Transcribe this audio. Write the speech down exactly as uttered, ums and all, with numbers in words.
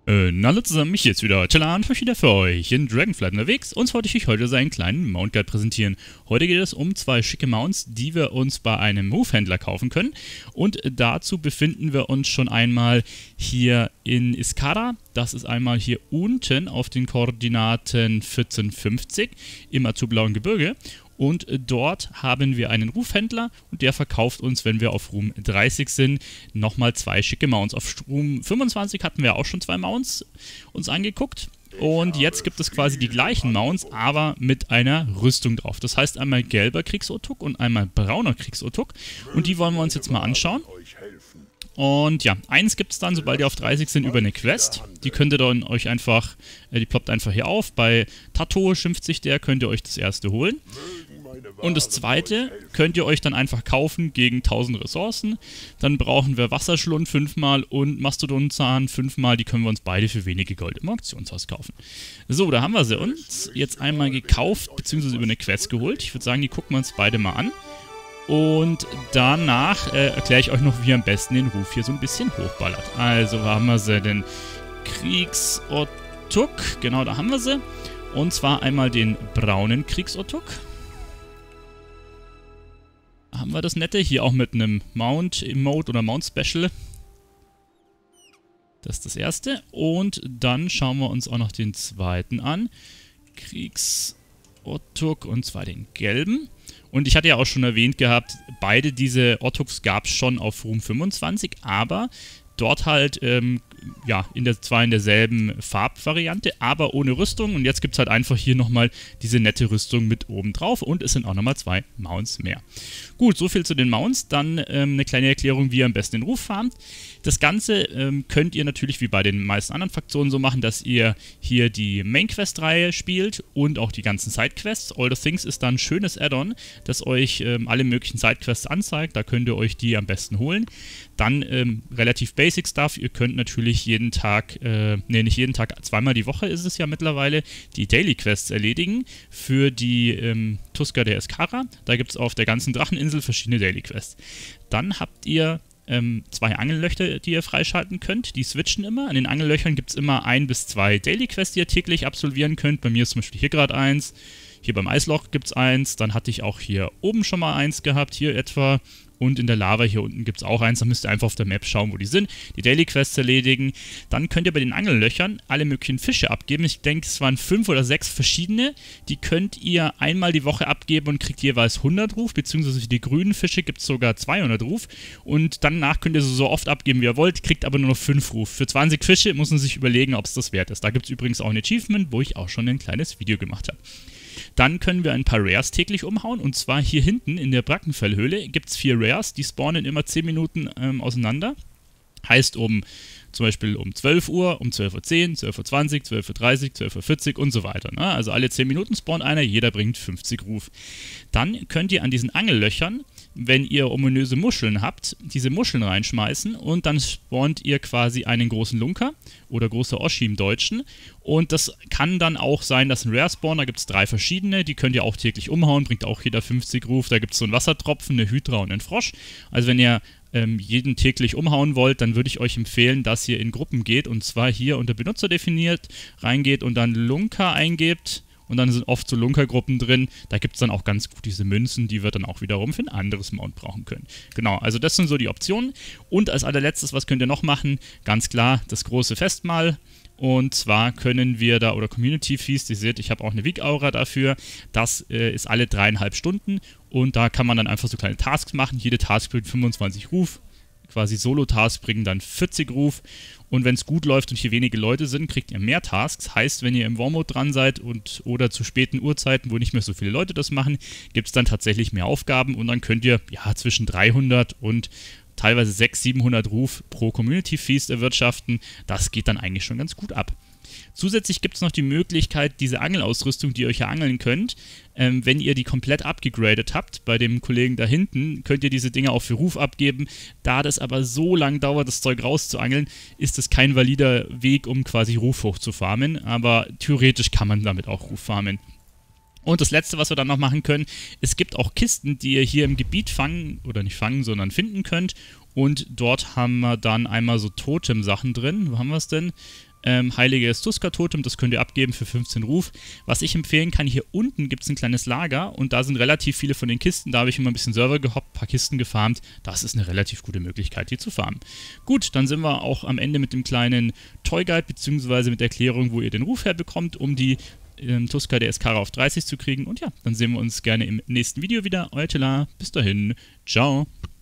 Äh, na hallo zusammen, mich jetzt wieder, Talan, ich bin wieder für euch in Dragonflight unterwegs und wollte ich euch heute seinen kleinen Mount Guide präsentieren. Heute geht es um zwei schicke Mounts, die wir uns bei einem Move-Händler kaufen können und dazu befinden wir uns schon einmal hier in Iskara. Das ist einmal hier unten auf den Koordinaten vierzehn fünfzig im Azurblauen Gebirge. Und dort haben wir einen Rufhändler und der verkauft uns, wenn wir auf Ruhm dreißig sind, nochmal zwei schicke Mounts. Auf Ruhm fünfundzwanzig hatten wir auch schon zwei Mounts uns angeguckt. Und jetzt gibt es quasi die gleichen Mounts, aber mit einer Rüstung drauf. Das heißt einmal gelber Kriegsotuk und einmal brauner Kriegsotuk. Und die wollen wir uns jetzt mal anschauen. Und ja, eins gibt es dann, sobald ihr auf dreißig sind, über eine Quest. Die könnt ihr dann euch einfach, äh, die ploppt einfach hier auf. Bei Tato schimpft sich der, könnt ihr euch das erste holen. Und das zweite könnt ihr euch dann einfach kaufen gegen tausend Ressourcen. Dann brauchen wir Wasserschlund fünfmal und Mastodonzahn fünfmal. Die können wir uns beide für wenige Gold im Auktionshaus kaufen. So, da haben wir sie uns jetzt einmal gekauft, beziehungsweise über eine Quest geholt. Ich würde sagen, die gucken wir uns beide mal an. Und danach äh, erkläre ich euch noch, wie ihr am besten den Ruf hier so ein bisschen hochballert. Also, wo haben wir sie denn? Kriegsotuk, genau, da haben wir sie. Und zwar einmal den braunen Kriegsotuk. Haben wir das nette, hier auch mit einem Mount-Emote oder Mount-Special. Das ist das erste. Und dann schauen wir uns auch noch den zweiten an. Kriegsotuk, und zwar den gelben. Und ich hatte ja auch schon erwähnt gehabt, beide diese Otuks gab es schon auf Ruhm fünfundzwanzig, aber dort halt, ähm, ja, in der, zwar in derselben Farbvariante, aber ohne Rüstung. Und jetzt gibt es halt einfach hier nochmal diese nette Rüstung mit oben drauf und es sind auch nochmal zwei Mounts mehr. Gut, soviel zu den Mounts. Dann ähm, eine kleine Erklärung, wie ihr am besten den Ruf farmt. Das Ganze ähm, könnt ihr natürlich wie bei den meisten anderen Fraktionen so machen, dass ihr hier die Main-Quest-Reihe spielt und auch die ganzen Side-Quests. All the Things ist dann ein schönes Add-on, das euch ähm, alle möglichen Side-Quests anzeigt. Da könnt ihr euch die am besten holen. Dann ähm, relativ Basic Stuff. Ihr könnt natürlich jeden Tag, äh, ne, nicht jeden Tag, zweimal die Woche ist es ja mittlerweile, die Daily Quests erledigen für die ähm, Tusker der Iskara. Da gibt es auf der ganzen Dracheninsel verschiedene Daily Quests. Dann habt ihr ähm, zwei Angellöcher, die ihr freischalten könnt. Die switchen immer. An den Angellöchern gibt es immer ein bis zwei Daily Quests, die ihr täglich absolvieren könnt. Bei mir ist zum Beispiel hier gerade eins. Hier beim Eisloch gibt es eins. Dann hatte ich auch hier oben schon mal eins gehabt, hier etwa. Und in der Lava hier unten gibt es auch eins, da müsst ihr einfach auf der Map schauen, wo die sind, die Daily Quests erledigen. Dann könnt ihr bei den Angellöchern alle möglichen Fische abgeben. Ich denke, es waren fünf oder sechs verschiedene. Die könnt ihr einmal die Woche abgeben und kriegt jeweils hundert Ruf, beziehungsweise für die grünen Fische gibt es sogar zweihundert Ruf. Und danach könnt ihr sie so oft abgeben, wie ihr wollt, kriegt aber nur noch fünf Ruf. Für zwanzig Fische muss man sich überlegen, ob es das wert ist. Da gibt es übrigens auch ein Achievement, wo ich auch schon ein kleines Video gemacht habe. Dann können wir ein paar Rares täglich umhauen, und zwar hier hinten in der Brackenfellhöhle gibt es vier Rares, die spawnen immer zehn Minuten ähm, auseinander. Heißt um zum Beispiel um zwölf Uhr, um zwölf Uhr zehn, zwölf Uhr zwanzig, zwölf Uhr dreißig, zwölf Uhr vierzig und so weiter. Ne? Also alle zehn Minuten spawnt einer, jeder bringt fünfzig Ruf. Dann könnt ihr an diesen Angellöchern, wenn ihr ominöse Muscheln habt, diese Muscheln reinschmeißen und dann spawnt ihr quasi einen großen Lunker oder großer Oschi im Deutschen. Und das kann dann auch sein, dass ein Rare Spawn, da gibt es drei verschiedene, die könnt ihr auch täglich umhauen, bringt auch jeder fünfzig Ruf. Da gibt es so einen Wassertropfen, eine Hydra und einen Frosch. Also wenn ihr ähm, jeden täglich umhauen wollt, dann würde ich euch empfehlen, dass ihr in Gruppen geht und zwar hier unter Benutzer definiert reingeht und dann Lunker eingebt. Und dann sind oft so Lunkergruppen drin. Da gibt es dann auch ganz gut diese Münzen, die wir dann auch wiederum für ein anderes Mount brauchen können. Genau, also das sind so die Optionen. Und als allerletztes, was könnt ihr noch machen? Ganz klar, das große Festmahl. Und zwar können wir da, oder Community Feast, ihr seht, ich habe auch eine Week-Aura dafür. Das äh, ist alle dreieinhalb Stunden. Und da kann man dann einfach so kleine Tasks machen. Jede Task bringt fünfundzwanzig Ruf. Quasi Solo-Tasks bringen dann vierzig Ruf. Und wenn es gut läuft und hier wenige Leute sind, kriegt ihr mehr Tasks. Heißt, wenn ihr im War-Mode dran seid und oder zu späten Uhrzeiten, wo nicht mehr so viele Leute das machen, gibt es dann tatsächlich mehr Aufgaben und dann könnt ihr ja zwischen dreihundert und teilweise sechshundert, siebenhundert Ruf pro Community Feast erwirtschaften. Das geht dann eigentlich schon ganz gut ab. Zusätzlich gibt es noch die Möglichkeit, diese Angelausrüstung, die ihr euch ja angeln könnt, ähm, wenn ihr die komplett abgegradet habt, bei dem Kollegen da hinten, könnt ihr diese Dinger auch für Ruf abgeben. Da das aber so lang dauert, das Zeug rauszuangeln, ist das kein valider Weg, um quasi Ruf hochzufarmen, aber theoretisch kann man damit auch Ruf farmen. Und das letzte, was wir dann noch machen können, es gibt auch Kisten, die ihr hier im Gebiet fangen, oder nicht fangen, sondern finden könnt. Und dort haben wir dann einmal so Totem-Sachen drin. Wo haben wir es denn? ähm, heiliges Tuska-Totem, das könnt ihr abgeben für fünfzehn Ruf. Was ich empfehlen kann, hier unten gibt es ein kleines Lager und da sind relativ viele von den Kisten, da habe ich immer ein bisschen Server gehoppt, ein paar Kisten gefarmt, das ist eine relativ gute Möglichkeit, die zu farmen. Gut, dann sind wir auch am Ende mit dem kleinen Toy Guide, beziehungsweise mit der Erklärung, wo ihr den Ruf herbekommt, um die ähm, Tuska der Eskara auf dreißig zu kriegen. Und ja, dann sehen wir uns gerne im nächsten Video wieder. Euer Telar, bis dahin, ciao.